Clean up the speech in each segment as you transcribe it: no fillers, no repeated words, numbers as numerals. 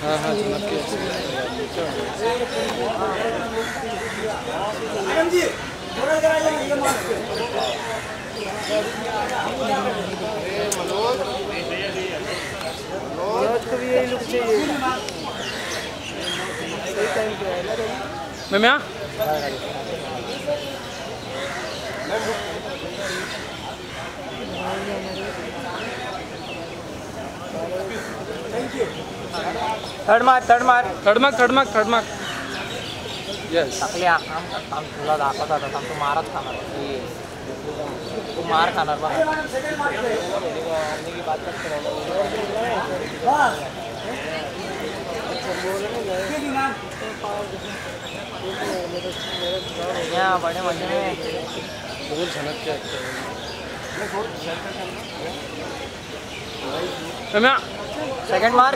हाँ हाँ चमक के मनोज को भी यही लुक चाहिए। सही टाइम पे आया ना मैं यहाँ थर्ड मार्क यस टाकले आम तुला दाखवत होता तू मारत खाणार तू मार खाणार बघ बड़े मजे में बहुत झनक के मैं यहाँ second mark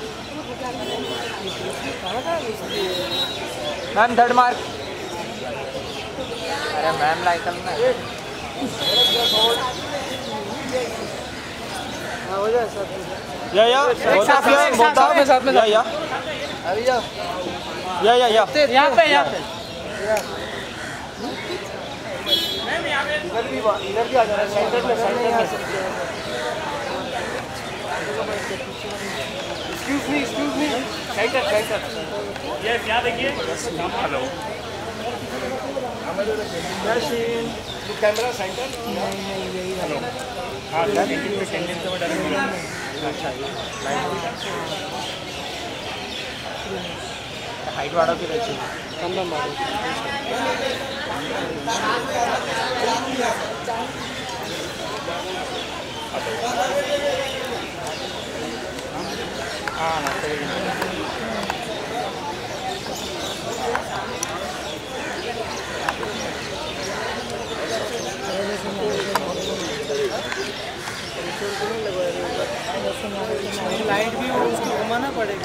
ma'am third mark अरे मैम लाइकल ना हो जाए या साथ में या अरे या यहाँ पे इधर भी आ जाना सेंटर में एक्सक्यूज मी सेंटर ये क्या देखिए हेलो कैमरा सेंटर हेलो हाँ सेंटर तो डालेंगे अच्छा हाइट वाला भी रही कम हाँ लाइट भी उसको घुमाना पड़ेगा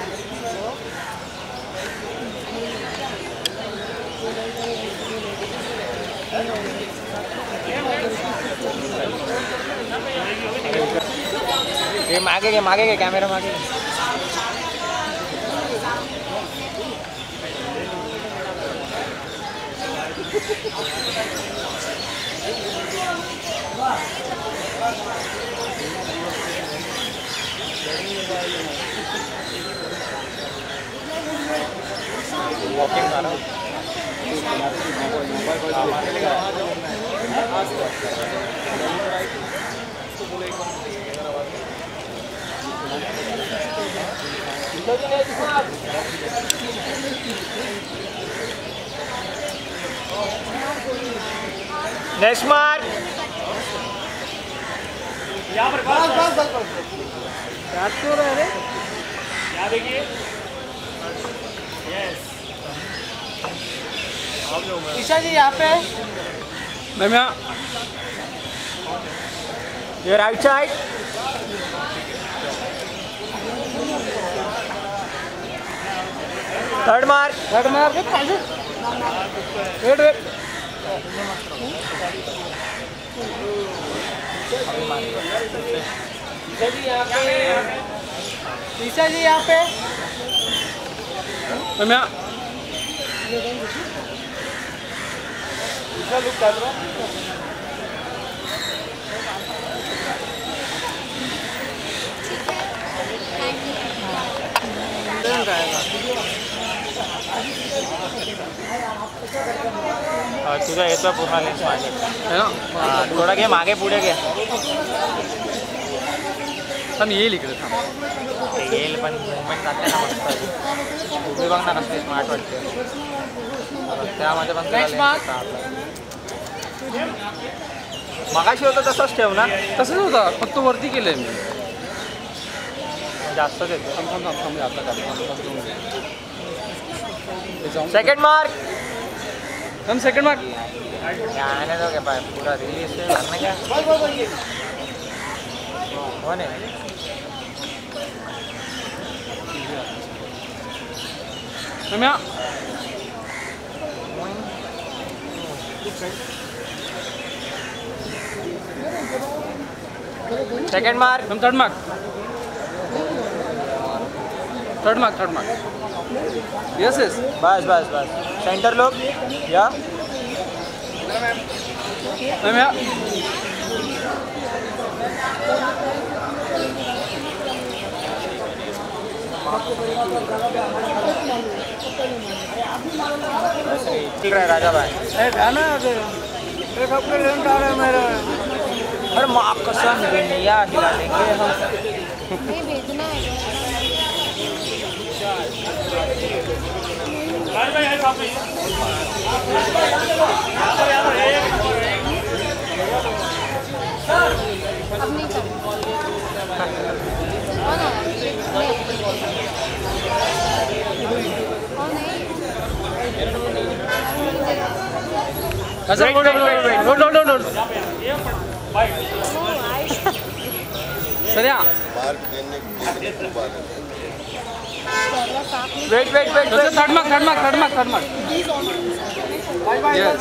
ये मागे के कैमरा मागे वॉकिंग कर रहा हूँ नेक्स्ट मार्क यहाँ पर क्या रहा है यहाँ देखिए यस ईशा जी यहाँ पे मैं यहाँ ये right side third mark wait Isha ji यहाँ पे मैं यहाँ ईशा लुक कैमरा तुझा येतो पूर्ण लेन्स मागे है ना थोडा घे मागे पुढे घे पण येईल इकडे थांब येईल पण मुवमेंट जाते ना मस्त उभी बघ ना कसली स्मार्ट वाटते त्यामध्ये पण मगाशी होतं तसंच ठेव ना तसंच होता फक्त वरती केलंय मी जास्तच येतो थांब आता सेकंड मार्क हम सेकंड मार्क आने दो क्या पूरा रिलीज करने क्या कौन है मैं यहाँ सेकंड मार्क हम third mark third mark yes yes बस बस बस सेंटर लोग या मैम या चल रहा है राजा भाई अरे माँ कसम दुनिया हिला देंगे हम नहीं भेजना है राज भाई है सामने यहाँ पर एक अब नहीं कर कौन है अच्छा Wait, wait, wait, wait. No भाई सरिया मार्क देने के बाद वेट वेट वेट अच्छा थर्ड मार्क यस